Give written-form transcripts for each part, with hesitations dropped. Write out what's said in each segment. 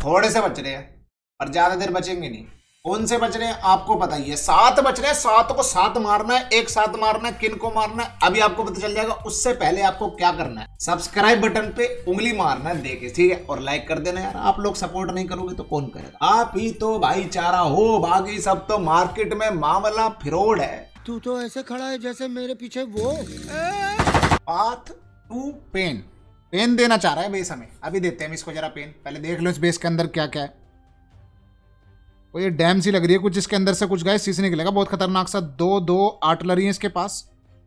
थोड़े से बच रहे हैं पर ज्यादा देर बचेंगे नहीं। कौन से बच रहे हैं आपको पता ही है, 7 बच रहे हैं। 7 को 7 मारना है, एक साथ मारना है, किन को मारना है अभी आपको पता चल जाएगा। उससे पहले आपको क्या करना है, सब्सक्राइब बटन पे उंगली मारना है देखे, ठीक है, और लाइक कर देना यार। आप लोग सपोर्ट नहीं करोगे तो कौन करेगा। आप ही तो भाईचारा हो, बाकी सब तो मार्केट में मामला फ्रॉड है। तू तो ऐसे खड़ा है जैसे मेरे पीछे वो पाथ टू पेन। पेन देना चाह रहा है बेस हमें, अभी देते हैं इसको जरा पेन। पहले देख लो इस बेस के अंदर क्या क्या है। वो ये डैम सी लग रही है कुछ, इसके अंदर से कुछ गाइस शीशे निकलेगा बहुत खतरनाक सा। 2 आर्टिलरी है इसके पास,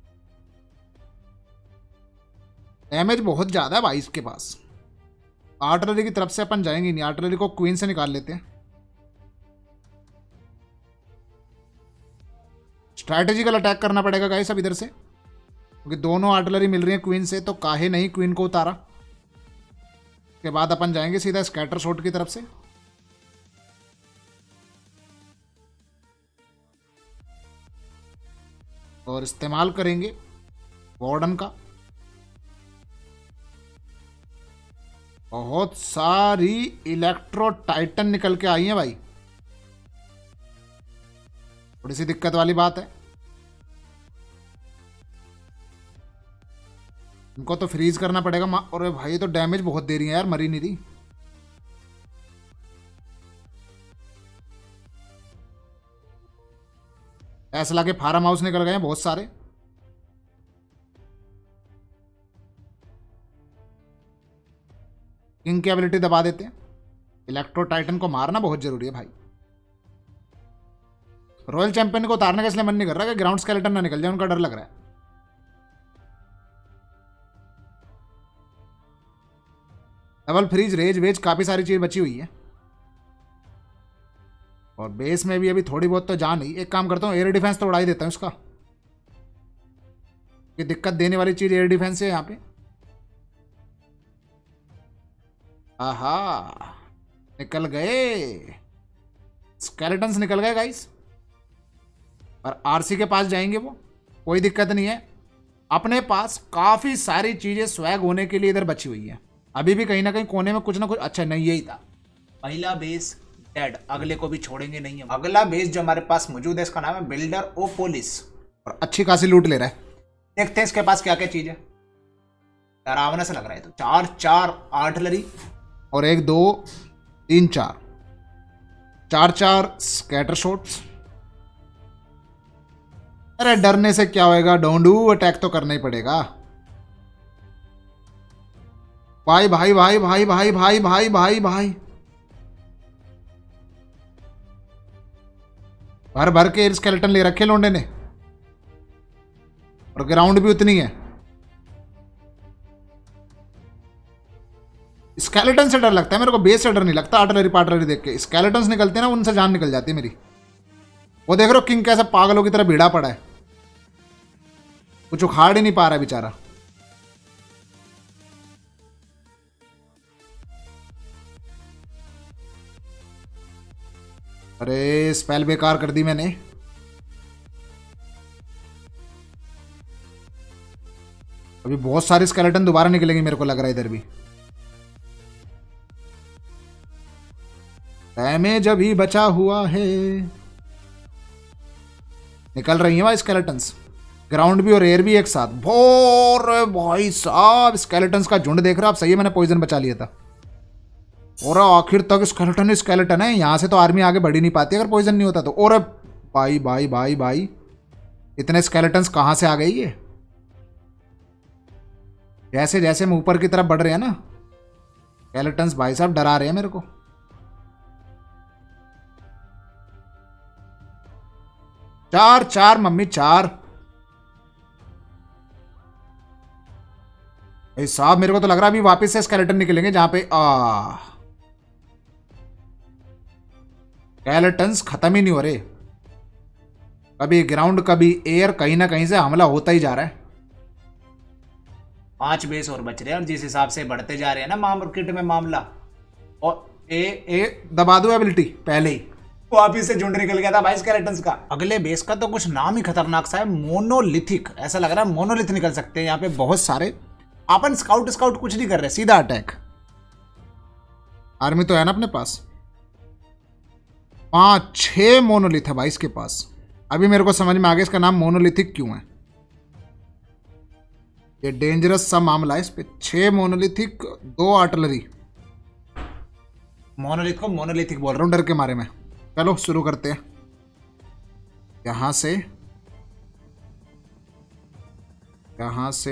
डैमेज बहुत ज्यादा है भाई इसके पास। आर्टिलरी की तरफ से अपन जाएंगे नहीं, आर्टिलरी को क्वीन से निकाल लेते हैं। स्ट्रैटेजिकल अटैक करना पड़ेगा गाइस अब इधर से, क्योंकि दोनों आर्टिलरी मिल रही है क्वीन से, तो काहे नहीं क्वीन को उतारा। उसके बाद अपन जाएंगे सीधा स्कैटर शॉट की तरफ से। और इस्तेमाल करेंगे वार्डन का। बहुत सारी इलेक्ट्रो टाइटन निकल के आई हैं भाई, थोड़ी सी दिक्कत वाली बात है। इनको तो फ्रीज करना पड़ेगा। और भाई तो डैमेज बहुत दे रही है यार, मरी नहीं रही। टेस्ला के फार्म हाउस निकल गए हैं बहुत सारे। किंग की एबिलिटी दबा देते हैं। इलेक्ट्रो टाइटन को मारना बहुत जरूरी है भाई। रॉयल चैंपियन को उतारने का इसलिए मन नहीं कर रहा कि ग्राउंड स्केलेटन ना निकल जाए, उनका डर लग रहा है। डबल फ्रीज, रेज वेज, काफी सारी चीज बची हुई है। और बेस में भी अभी थोड़ी बहुत तो जान ही। एक काम करता हूँ, एयर डिफेंस तो उड़ा ही देता हूँ उसका। ये दिक्कत देने वाली चीज एयर डिफेंस है यहाँ पे। आहा, निकल गए स्केलेटन्स, निकल गए गाइस। और आरसी के पास जाएंगे वो, कोई दिक्कत नहीं है। अपने पास काफी सारी चीजें स्वैग होने के लिए इधर बची हुई है। अभी भी कहीं ना कहीं कोने में कुछ ना कुछ। अच्छा नहीं, यही था पहला बेस डेड, अगले को भी छोड़ेंगे नहीं हम। अगला बेस जो हमारे पास मौजूद है इसका नाम है बिल्डर ओ पोलिस, और अच्छी खासी लूट ले रहा है। देखते हैं इसके पास क्या क्या चीज है। डरावना से लग रहा है। तो 4 आर्टिलरी और 1 2 3 4 स्कैटर शॉट्स। अरे डरने से क्या होएगा डोंडू, अटैक तो करना ही पड़ेगा। भाई भाई भाई भाई भाई भाई भाई भाई भाई, भर भर के स्केलेटन ले रखे लोंडे ने, और ग्राउंड भी उतनी है। स्केलेटन से डर लगता है मेरे को, बेस से डर नहीं लगता। आर्टिलरी पार्टलरी देख के स्केलेटन्स निकलते हैं ना, उनसे जान निकल जाती है मेरी। वो देख रहे हो किंग कैसा पागलों की तरह भिड़ा पड़ा है, कुछ उखाड़ ही नहीं पा रहा बेचारा। अरे स्पेल बेकार कर दी मैंने। अभी बहुत सारे स्केलेटन दोबारा निकलेंगे मेरे को लग रहा है इधर भी। डैमेज अभी बचा हुआ है। निकल रही है भाई स्केलेटन्स, ग्राउंड भी और एयर भी एक साथ। भोर भाई साहब, स्केलेटन्स का झुंड देख रहे हो आप। सही है, मैंने पॉइजन बचा लिया था। और आखिर तक स्केलेटन ही स्केलेटन है। यहां से तो आर्मी आगे बढ़ ही नहीं पाती अगर पॉइजन नहीं होता तो। और भाई भाई भाई भाई, इतने स्केलेटन्स कहां से आ गई ये। जैसे जैसे हम ऊपर की तरफ बढ़ रहे हैं ना, स्केलेटन्स भाई साहब डरा रहे हैं मेरे को। चार मम्मी 4। साहब मेरे को तो लग रहा है अभी वापस से स्केलेटन निकलेंगे जहां पे स्केलेटन्स खत्म ही नहीं हो रहे। कभी ग्राउंड कभी एयर, कहीं ना कहीं से हमला होता ही जा रहा है। 5 बेस और बच रहे हैं, और जिस हिसाब से बढ़ते जा रहे हैं ना मार्केट में मामला। और ए दबा दो एबिलिटी पहले ही, वापिस से झुंड निकल गया था भाई स्केलेटन्स का। अगले बेस का तो कुछ नाम ही खतरनाक सा है, मोनोलिथिक। ऐसा लग रहा है मोनोलिथ निकल सकते हैं यहाँ पे बहुत सारे। अपन स्काउट कुछ नहीं कर रहे, सीधा अटैक। आर्मी तो है ना अपने पास। 5-6 मोनोलिथ है भाई इसके पास। अभी मेरे को समझ में आ गया इसका नाम मोनोलिथिक क्यों है। ये डेंजरस सा मामला है इस पे। 6 मोनोलिथिक, 2 आर्टिलरी। मोनोलिथ को मोनोलिथिक बोल रहा हूँ डर के मारे में। चलो शुरू करते हैं यहां से। यहां से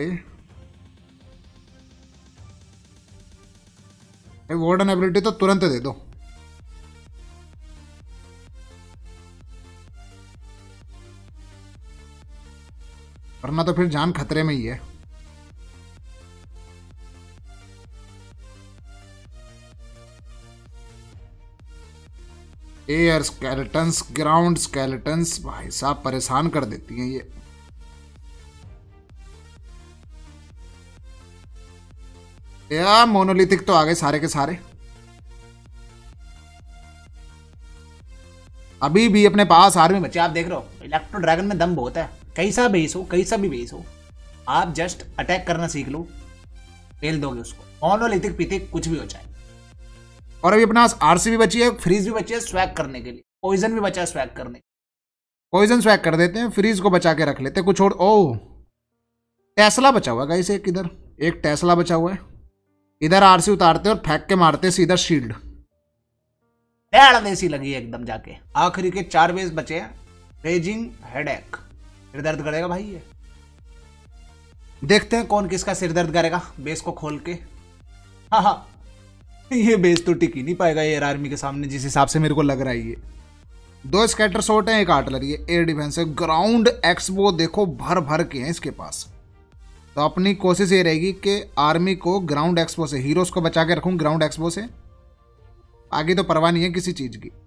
वार्डन एबिलिटी तो तुरंत दे दो। वरना तो फिर जान खतरे में ही है। एयर स्केलेटन्स, ग्राउंड स्केलेटन्स, भाई साहब परेशान कर देती हैं ये। यार मोनोलिथिक तो आ गए सारे के सारे। अभी भी अपने पास आर्मी बचे। आप देख रहे हो इलेक्ट्रो ड्रैगन में दम बहुत है। कैसा बेस हो, कैसा भी बेस हो, आप जस्ट अटैक करना सीख लो, फेल दोगे उसको। मोनोलिथिक पिथिक कुछ भी हो जाए। और अभी अपने पास आरसी भी बची है, फ्रीज भी बची है स्वैग करने के लिए। पॉइजन भी बचा है स्वैग करने। पॉइजन स्वैग कर देते हैं, फ्रीज को बचा के रख लेते हैं कुछ और। ओ टेस्ला बचा हुआ है गाइस एक इधर, एक टेस्ला बचा हुआ है इधर। आरसी उतारते और फेंक के मारते सीधा शील्ड। देसी लगी है एकदम जाके। आखिरी के 4 बेस बचे हैं। रेजिंग हेडेक, सिर दर्द करेगा भाई ये। देखते हैं कौन किसका सिर दर्द करेगा बेस को खोल के। हाँ हाँ, ये बेस तो टिक ही नहीं पाएगा एयर आर्मी के सामने जिस हिसाब से मेरे को लग रहा है। ये 2 स्कैटर शॉट है, एक आर्टिलरी है, एयर डिफेंस है। ग्राउंड एक्सबो देखो भर भर के हैं इसके पास। तो अपनी कोशिश ये रहेगी कि आर्मी को ग्राउंड एक्सपो से, हीरोज को बचा के रखूं ग्राउंड एक्सपो से। आगे तो परवाह नहीं है किसी चीज की।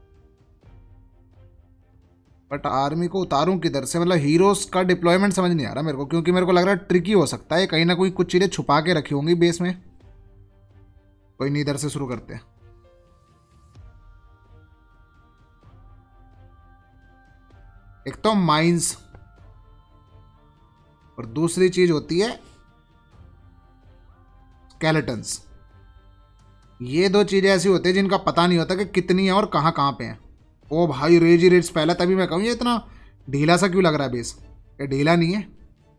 बट आर्मी को उतारूं किधर से, मतलब हीरोज का डिप्लॉयमेंट समझ नहीं आ रहा मेरे को। क्योंकि मेरे को लग रहा है ट्रिकी हो सकता है, कहीं ना कोई कुछ चीजें छुपा के रखी होंगी बेस में। कोई नहीं, इधर से शुरू करते हैं। एक तो माइंस और दूसरी चीज होती है स्केलेटन्स। ये 2 चीजें ऐसी होती है जिनका पता नहीं होता कि कितनी है और कहां कहां पे है। ओ भाई रेज ही रेज पहला, तभी मैं कहूं ये इतना ढीला सा क्यों लग रहा है बेस। ये ढीला नहीं है।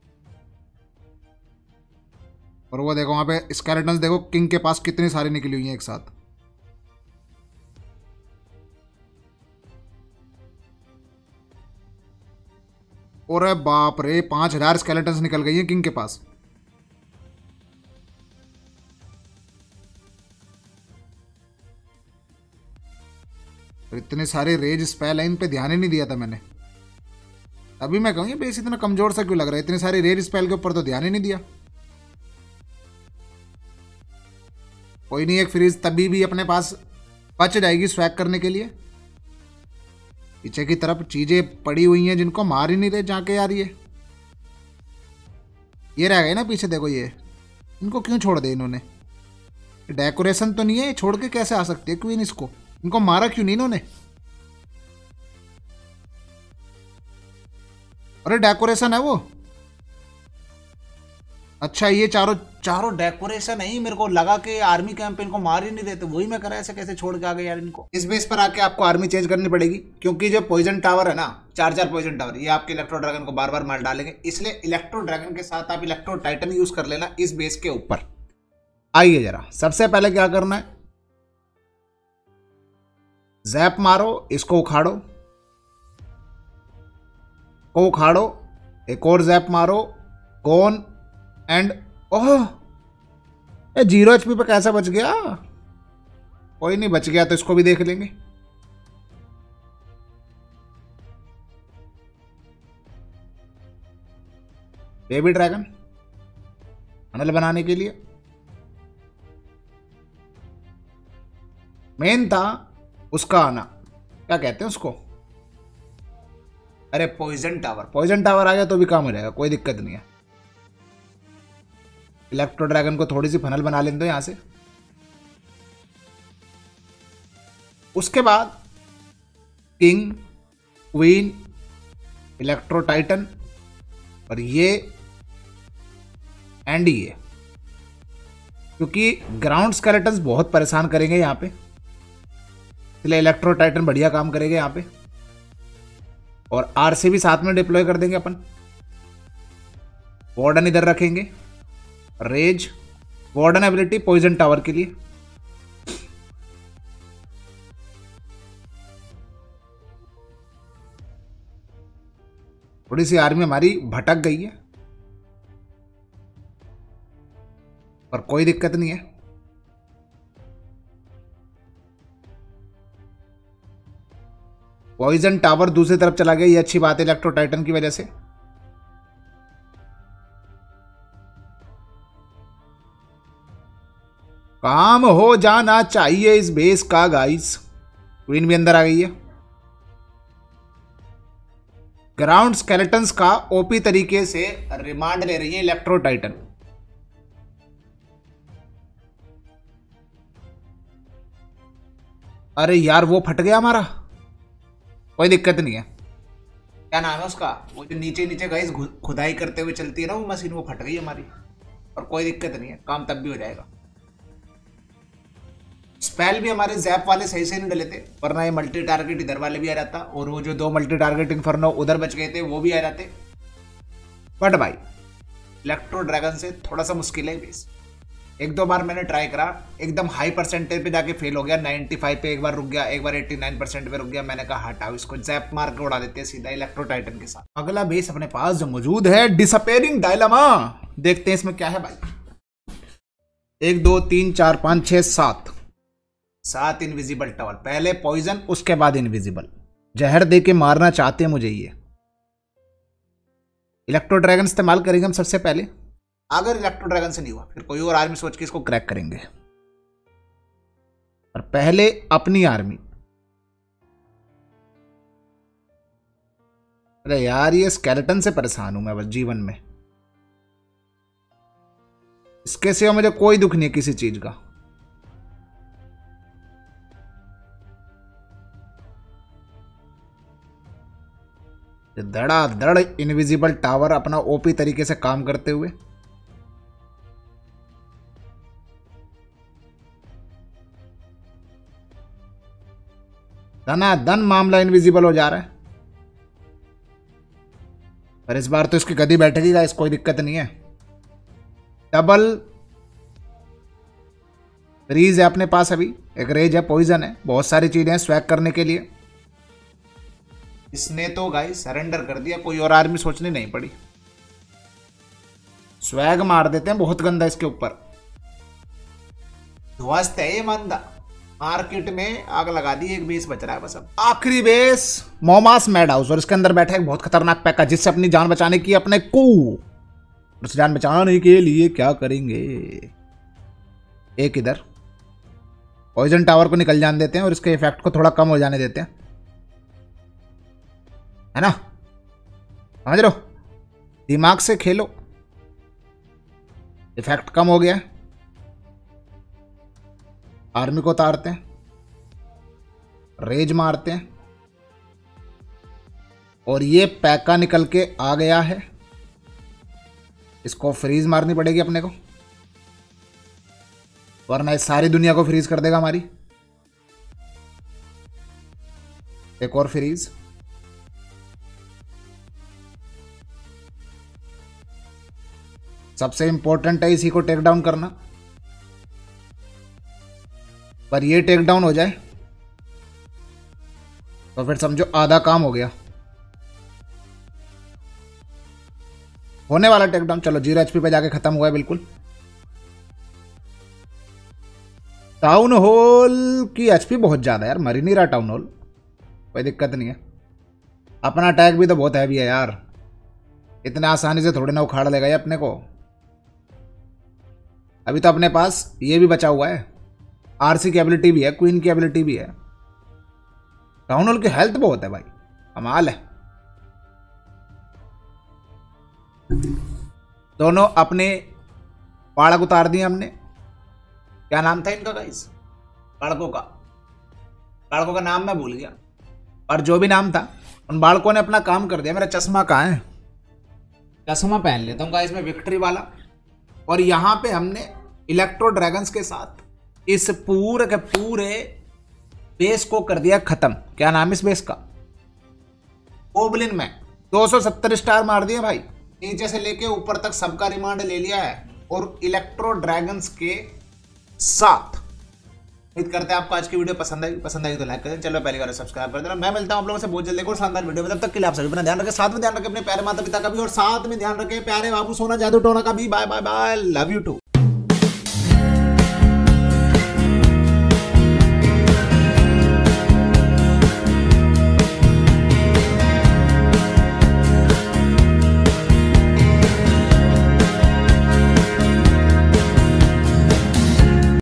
और वो देखो वहां पे स्केलेटन्स देखो, किंग के पास कितनी सारी निकली हुई हैं एक साथ। और बाप रे 5000 स्केलेटन्स निकल गई हैं किंग के पास। और इतने सारे रेज स्पेल है, इन पे ध्यान ही नहीं दिया था मैंने। अभी मैं कहूँ ये बेस इतना कमजोर सा क्यों लग रहा है। इतने सारे रेज स्पेल के ऊपर तो ध्यान ही नहीं दिया। कोई नहीं, एक फ्रीज तभी भी अपने पास बच जाएगी स्वैग करने के लिए। पीछे की तरफ चीजें पड़ी हुई हैं जिनको मार ही नहीं रहे जाके यार। ये रह गए ना पीछे, देखो ये। इनको क्यों छोड़ दे इन्होंने। डेकोरेशन तो नहीं है, छोड़ के कैसे आ सकती है क्वीन इसको। इनको मारा क्यों नहीं इन्होंने। अरे डेकोरेशन है वो। अच्छा ये चारों डेकोरेशन है ही। मेरे को लगा कि आर्मी कैंप इनको मार ही नहीं देते, वही मैं करा ऐसे कैसे छोड़ के आ गए यार इनको। इस बेस पर आके आपको आर्मी चेंज करनी पड़ेगी क्योंकि जो पॉइजन टावर है ना, 4 पॉइजन टावर, ये आपके इलेक्ट्रो ड्रैगन को बार बार मार डालेंगे। इसलिए इलेक्ट्रो ड्रैगन के साथ आप इलेक्ट्रो टाइटन यूज कर लेना इस बेस के ऊपर। आइए जरा, सबसे पहले क्या करना है, जैप मारो, इसको उखाड़ो, को उखाड़ो, एक और जैप मारो, गोन एंड ओह ये 0 HP पे कैसा बच गया। कोई नहीं, बच गया तो इसको भी देख लेंगे। बेबी ड्रैगन टनल बनाने के लिए मेन था उसका आना। क्या कहते हैं उसको, अरे पॉइजन टावर। पॉइजन टावर आ गया तो भी काम हो जाएगा, कोई दिक्कत नहीं है। इलेक्ट्रो ड्रैगन को थोड़ी सी फनल बना लेते हो यहां से। उसके बाद किंग, क्वीन, इलेक्ट्रो टाइटन और ये एंड ये क्योंकि ग्राउंड स्केलेटन्स बहुत परेशान करेंगे यहाँ पे, इसलिए इलेक्ट्रो टाइटन बढ़िया काम करेंगे यहाँ पे। और आरसी भी साथ में डिप्लॉय कर देंगे अपन। वार्डन इधर रखेंगे, rage warden ability poison tower के लिए। थोड़ी सी आर्मी हमारी भटक गई है, पर कोई दिक्कत नहीं है। पॉइजन टावर दूसरी तरफ चला गया, ये अच्छी बात है इलेक्ट्रो टाइटन की वजह से। काम हो जाना चाहिए इस बेस का गाइस। क्वीन भी अंदर आ गई है। ग्राउंड स्केलेटन्स का ओपी तरीके से रिमांड ले रही है इलेक्ट्रो टाइटन। अरे यार वो फट गया हमारा, कोई दिक्कत नहीं है। क्या नाम है उसका, वो जो नीचे नीचे गाइस खुदाई करते हुए चलती है ना वो मशीन, वो फट गई हमारी, और कोई दिक्कत नहीं है, काम तब भी हो जाएगा। स्पेल भी हमारे जैप वाले सही से नहीं डले थे, वरना ये मल्टी टारगेट इधर वाले भी आ जाता, और वो जो 2 मल्टी टारगेट इन्फर्नो उधर बच गए थे वो भी आ जाते। बट भाई इलेक्ट्रो ड्रैगन से थोड़ा सा मुश्किल है बेस। 1-2 बार मैंने ट्राई करा, एकदम हाई परसेंटेज पे जाके फेल हो गया। 95 पे एक बार रुक गया, एक बार 89% पे रुक गया। मैंने कहा हटाओ इसको, जैप मार के उड़ा देते हैं सीधा इलेक्ट्रो टाइटन के साथ। अगला बेस अपने पास जो मौजूद है, डिसअपेयरिंग डायलेमा। देखते हैं इसमें क्या है भाई। 1 2 3 4 5 6 7 इनविजिबल टावर। पहले पॉइजन, उसके बाद इनविजिबल। जहर दे के मारना चाहते हैं मुझे ये। इलेक्ट्रो ड्रैगन इस्तेमाल करेंगे हम सबसे पहले। अगर इलेक्ट्रो ड्रैगन से नहीं हुआ फिर कोई और आर्मी सोच के इसको क्रैक करेंगे, और पहले अपनी आर्मी। अरे यार ये स्केलेटन से परेशान हूं मैं बस जीवन में, इसके सिवा मुझे कोई दुख नहीं है किसी चीज का। धड़ाधड़ इनविजिबल टावर अपना ओपी तरीके से काम करते हुए। धनाधन मामला इनविजिबल हो जा रहा है, पर इस बार तो इसकी गद्दी बैठेगी गाइस, कोई दिक्कत नहीं है। डबल रीज है अपने पास, अभी एक रेज है, पॉइजन है, बहुत सारी चीजें हैं स्वैग करने के लिए। इसने तो गाइस सरेंडर कर दिया, कोई और आर्मी सोचनी नहीं पड़ी। स्वैग मार देते हैं बहुत गंदा इसके ऊपर। ध्वस्त है ये मंदा, मार्केट में आग लगा दी। एक बेस बच रहा है बस अब, आखिरी बेस मोमास मैड हाउस, और इसके अंदर बैठा एक बहुत खतरनाक पैका जिससे अपनी जान बचाने की अपने को, उस जान बचाने के लिए क्या करेंगे। एक इधर पॉइजन टावर को निकल जाने देते हैं और इसके इफेक्ट को थोड़ा कम हो जाने देते हैं, है ना, समझ लो, दिमाग से खेलो। इफेक्ट कम हो गया है, आर्मी को उतारते हैं, रेज मारते हैं, और ये पैका निकल के आ गया है। इसको फ्रीज मारनी पड़ेगी अपने को, वरना इस सारी दुनिया को फ्रीज कर देगा हमारी। एक और फ्रीज, सबसे इंपॉर्टेंट है इसी को टेक डाउन करना, पर ये टेक डाउन हो जाए तो फिर समझो आधा काम हो गया। होने वाला टेक डाउन, चलो 0 HP पे जाके खत्म हुआ है बिल्कुल। टाउन हॉल की HP बहुत ज्यादा यार, मर ही नहीं रहा टाउन हॉल, कोई दिक्कत नहीं है। अपना अटैक भी तो बहुत हैवी है यार, इतने आसानी से थोड़े ना उखाड़ लेगा ये अपने को। अभी तो अपने पास ये भी बचा हुआ है, आरसी की एबिलिटी भी है, क्वीन की एबिलिटी भी है। टाउन हॉल की हेल्थ बहुत है भाई, कमाल है। दोनों अपने बाड़क उतार दिए हमने। क्या नाम था इनका गाइस, बाड़कों का नाम मैं भूल गया, और जो भी नाम था उन बाड़कों ने अपना काम कर दिया। मेरा चश्मा कहाँ है, चश्मा पहन लेता हूँ गाइस मैं, विक्ट्री वाला। और यहाँ पे हमने इलेक्ट्रो ड्रैगन्स के साथ इस पूरे के पूरे बेस को कर दिया खत्म। क्या नाम इस बेस का? ओबलिन में 270 स्टार मार दिए भाई, नीचे से लेके ऊपर तक सबका रिमांड ले लिया है और इलेक्ट्रो ड्रैगन्स के साथ। उम्मीद करते हैं आपको आज की वीडियो पसंद आई तो लाइक करें, चलो पहली बार सब्सक्राइब कर देना। मैं मिलता हूं आप लोगों से बहुत जल्दी एक और शानदार वीडियो में, तब तक के लिए आप सभी अपना ध्यान रखें, साथ में ध्यान रखें अपने प्यारे माता पिता का भी, और साथ में ध्यान रखें प्यारे बाबू सोना जादू टोना का भी। Bye bye bye, love you to.